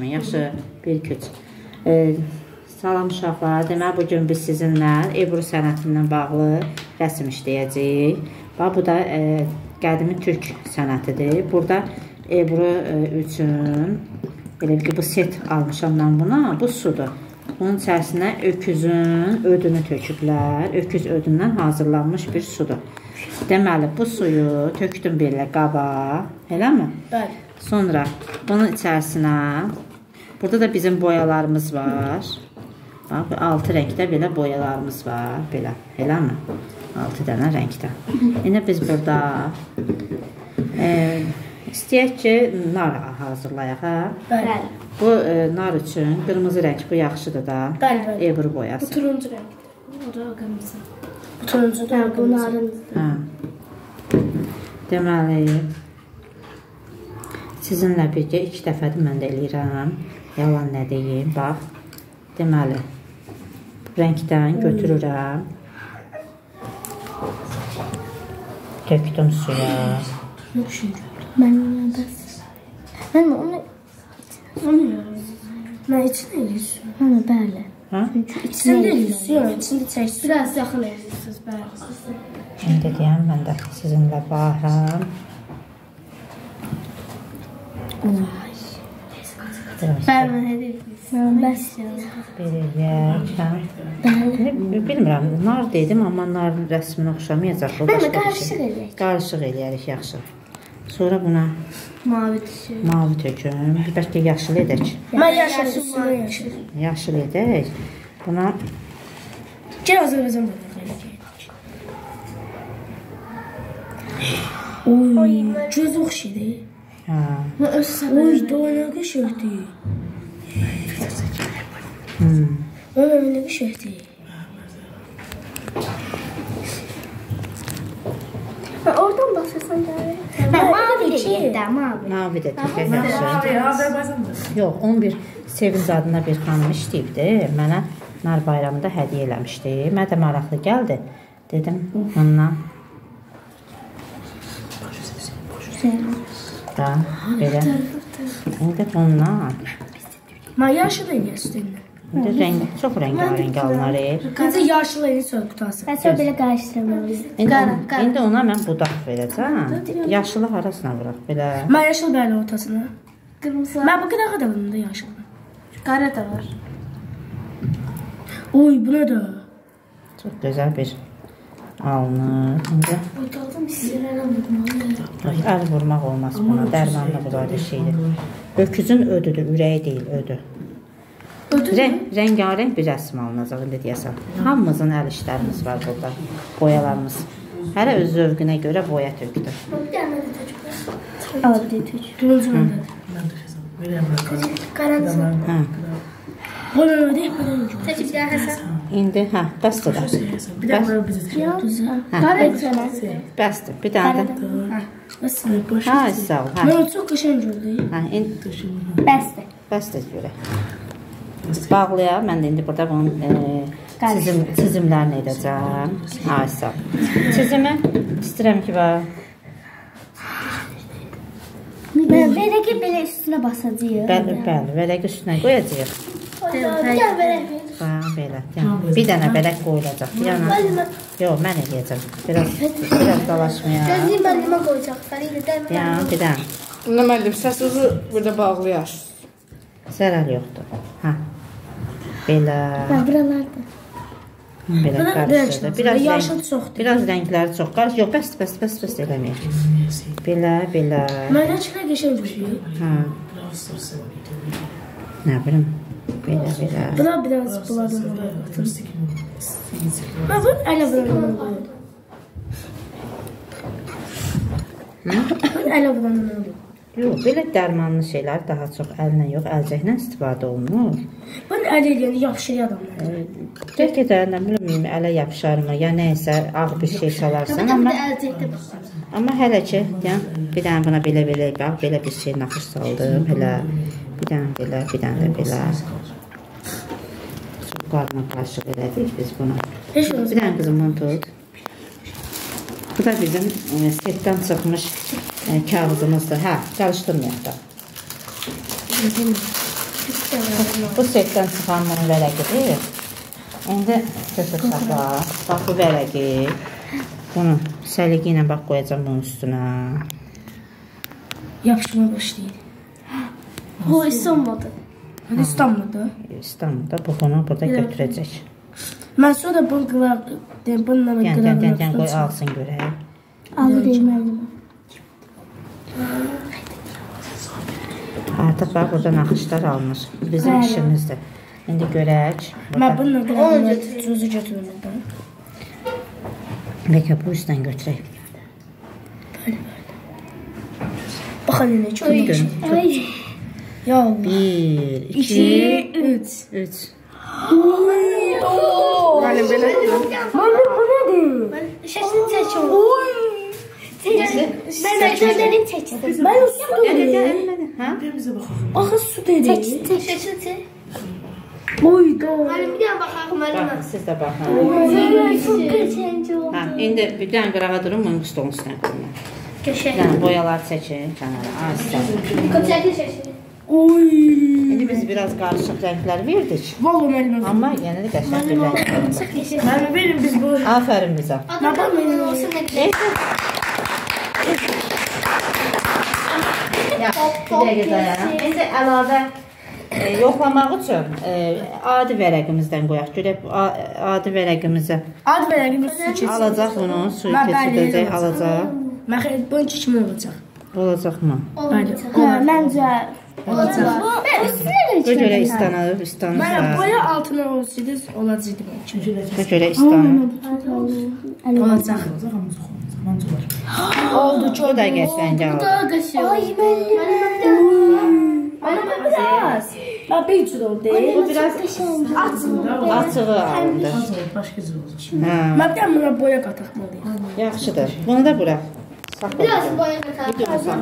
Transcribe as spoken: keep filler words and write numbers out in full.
kimi, yaxşı bir güc. E, salam uşaqlar, deməli bugün biz sizinlə Ebru sənətindən bağlı rəsm işləyəcəyik. Bax, bu da e, qədimi türk sənətidir. Burada Ebru e, üçün belə ki, bu set almışam mən buna, bu sudur. Bunun içərisinə öküzün ödünü töküblər. Öküz ödündən hazırlanmış bir sudur. Deməli, bu suyu tökdüm belə qaba, eləmi? Bəli. Sonra bunun içərisinə, burada da bizim boyalarımız var. Bax, altı rəngdə belə boyalarımız var, belə, eləmi? altı dənə rəngdə. İndi biz burada e, istəyək ki, nar hazırlayaq, hə? Bəli. Bu e, nar üçün qırmızı rəng, bu yaxşıdır da. Bəli, bəli. Ebru boyası. Bu turuncu rəngdir. O da qırmızı. Bu turuncu da bu narındır. Hə. Deməli, sizinlə birgə iki dəfədir mən də eləyirəm. Yalan nə deyim, bax. Deməli, rəngdən götürürəm. Tökdüm suya. Nə düşünürəm? Mən onu bəs. Mən onu... Onu mən içində eləyirəm. Hə, bəli. Hə? İçində eləyirəm. İçində çəksin. Biraz yaxın eləyirsiniz, bəli. İndi deyəm, mən də sizinlə baxıram. Bəli, mən edirsiniz. Mən bəs Bir eləyək, hə? Bilmirəm, nar dedim, amma nar rəsminə oxşamayacaq. Mən qarışıq eləyək. Qarışıq eləyərik, yaxşı. Sonra buna mavi düşür. Mavi töküm. Bəlkə yaşıl edək. Mən yaşıl, üstünə yaşıl. Yaşıl edək. Buna... Gəl Azərbaycan bölümünə eləyək. Oy, göz oxşidir. Hə. Oy, daha nə qəşəngdir. Hmm. Ona nə qəşəngdir. Oradan baxırsan gəlir. Mavi deyil də, mavi. Mavi də tökək, yaxşı. Yox, on bir Sevinc adına bir xanım işləyibdi. Mənə nar bayramında hədiyyə eləmişdi. Mənə də maraqlı gəldi. Dedim, ondan. Da, belə. İndi ondan. Mən yaşıl eləyəsin. İndi rəng, çox rəngarəng alınır. Qızı yaşıl eləyir sonra qutası. Mən sonra belə qarışdırmalıyım. İndi ona mən budaq verəcəm. Yaşılı harasına vuraq, belə. Mən yaşıl bəli ortasına. Qırmızı. Mən bu qədər da bunun da yaşıl. Qara da var. Oy, buna da. Çox gözəl bir alınır. Boytaldım, sizlərə vurmalıyım. Əl vurmaq olmaz buna, dərmanlı bu da şeydir. Öküzün ödüdür, ürəyi deyil, ödü. Rəngarəng bir rəsm alınacaq, indi deyəsən. Hamımızın əl işlərimiz var burada, boyalarımız. Hələ öz zövqünə görə boya tökdür. Bir dənə də tökdür. Al, bir də tök. Turuncu məndadır. Qaranlısı. Hə. Bana nə deyək, bana nə deyək. Təkib gəl Həsən. İndi, hə, bəsdir da. Bir dənə bizə təkib. Qaranlısı. Bəsdir, bir dənə də. Hə, sağ ol, hə. Mən o çox qəşəng gördüm. Hə, indi. Bəsdir. Bəsdir görək. Bağlayaq, mən də indi burada bunun çizim, çizimlərini edəcəm. Ay, sağ ol. Çizimi istəyirəm ki, bax. Vərəqi belə üstünə basacaq. Bəli, bəli, vərəqi üstünə qoyacaq. Bir dənə vərəq. Bax, belə. Bir dənə vərəq qoyulacaq. Yox, mən eləyəcəm. Biraz dalaşmayaq. Gözlüyüm müəllimə qoyacaq. Bir dənə. Bunda müəllim, səsinizi burada bağlayar. Zərər yoxdur. Hə. Belə. Buralarda. Belə qarışdır. Biraz yaşıl çoxdur. Biraz rəngləri çox qarış. Yox, bəsdir, bəsdir, bəsdir, bəsdir eləməyək. Belə, belə. Mənə çıxır qəşəng düşüyor. Hə. Nə bilim. Belə, belə. Buna biraz buladım. Mən bunu ələ bulanım. Bunu ələ bulanım. Yox, belə dərmanlı şeylər daha çox əllə yox, əlcəklə istifadə olunur. Bunu ələ eləyəndə yapışır adamlar. Bəlkə də, nə bilim, ələ yapışarmı, ya nəysə, ağ bir şey salarsan. Amma, amma hələ ki, bir dənə buna belə belə, bax, belə bir şey naxış saldım, elə, bir dənə belə, bir dənə də belə. Çox qarına qarışıq elədik biz bunu. Bir dənə qızım bunu tut. Bu da bizim e, setdən çıxmış e, kağızımızdır. Hə, qarışdırmayaq da. Bu setdən çıxan bunun vərəqidir. İndi götür saxla. Bax bu vərəqi. Bunu səliqə ilə bax qoyacağım bunun üstünə. Yapışma başlayır. O İstanbul'da. Hani İstanbul'da? İstanbul'da bu bunu burada götürəcək. Mən sonra bunu qırardım. Bununla Yəni, yəni, yəni, qoy alsın görək. Alır deyilməliyim. Artıq bax, burada naxışlar alınır. Bizim işimizdir. İndi görək. Mən bununla qırardım. Tuzu götürürüm. Bəlkə bu üstdən götürək. Böyle böyle. Baxın, nə çox yaxşı. Ya Allah. Bir, iki, üç. üç. Müəllim belə. Müəllim, bu nədir? Şəşini çəkim. Mən əklədərini çəkdim. Mən o su dedim. Axı su dedim. Şəşini çək. Oyda. Müəllim, bir dənə baxaq, müəllim. Baxın, siz də baxın. Hə, indi bir dənə qırağa durun, bunun stolun üstünə qoyun. Köşə. Yəni, boyalar çəkin kənara. Asla. Köçəki şəşini. Oy. İndi biz biraz qarışıq rənglər verdik. Vallahi müəllim. Amma yenə də qəşəng bir rəng. Müəllim, verin biz bu. Afərin bizə. Adam mənim olsun nə Ya, bir dəqiqə dayanaq. İndi əlavə e, yoxlamaq üçün e, adi vərəqimizdən qoyaq. Görək, adi vərəqimizə Ad verəlim su keçsin. alacaq bunu, suyu keçirdəcək, alacaq. Mən xeyr, bunun kimi olacaq. Olacaqmı? Hə, məncə olacaq. Bu görə istanır, istanır. Mən boya altına olsaydı olacaqdı bunun. Bu görə istanır. Olacaq. Oldu, Bu da qəşəng aldı. Ay mənim. Ana biraz. Bax bir cür oldu. Bu biraz açığı aldı. Başqa cür olacaq. Hə, Mən buna boya qataqmalıyam. yaxşıdır. Bunu da bura. Saxla. Biraz boya qatar.